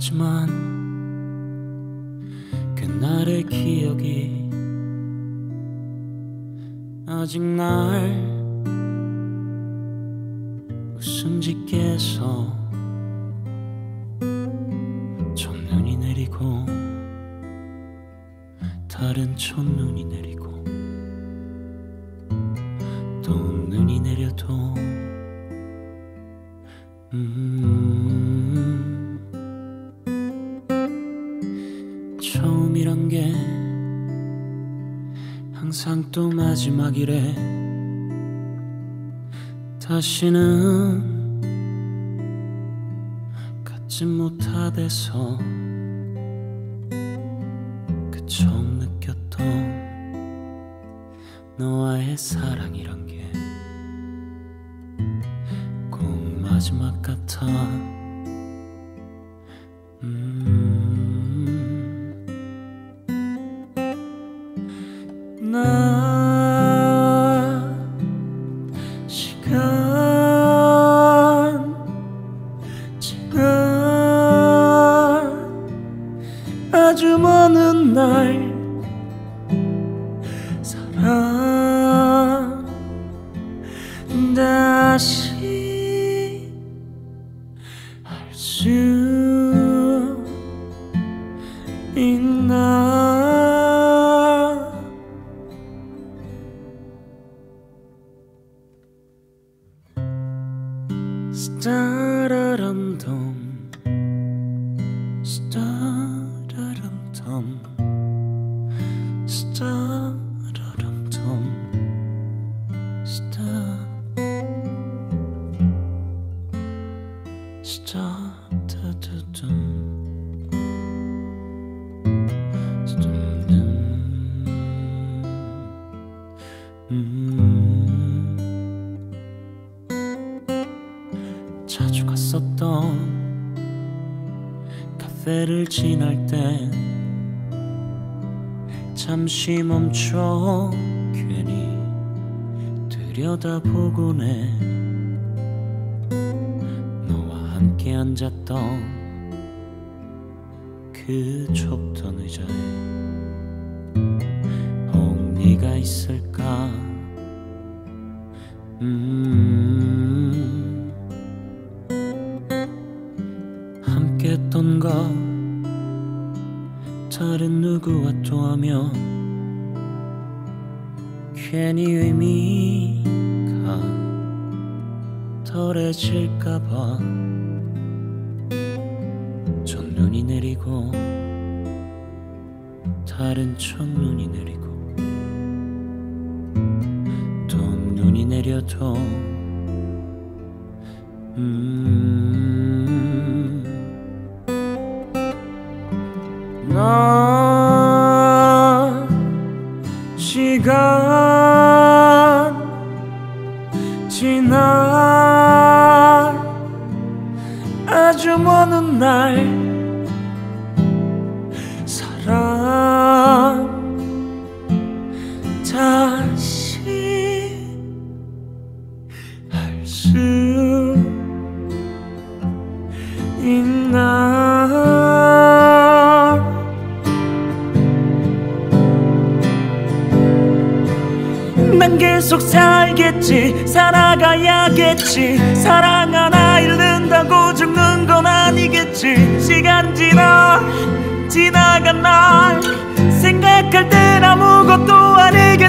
하지만 그날의 기억이 아직 날 웃음 짓게 해서 첫눈이 내리고 다른 첫눈이 내리고 또 눈이 내려도 처음이란 게 항상 또 마지막이래. 다시는 갖지 못하대서 그 처음 느꼈던 너와의 사랑이란 게 꼭 마지막 같아. 나 시간 지나 아주 먼 날 사랑 다시 할 수 있나. 스타라람덤 스타라람덤 스타라람덤 스타 스타다다둠 자주 갔었던 카페를 지날 땐 잠시 멈춰 괜히 들여다보곤 해. 너와 함께 앉았던 그 좁던 의자에 혹 네가 있을까. 함께 했던 거 다른 누구와 또 하면 괜히 의미가 덜해질까봐 첫눈이 내리고 다른 첫눈이 내리고 또 눈이 내려도 나 시간 지나 아주 먼 날 사랑 다시 할 수 있나. 난 계속 살겠지, 살아가야겠지. 사랑 하나 잃는다고 죽는 건 아니겠지. 시간 지나간 날 생각할 땐 아무것도 아니겠지.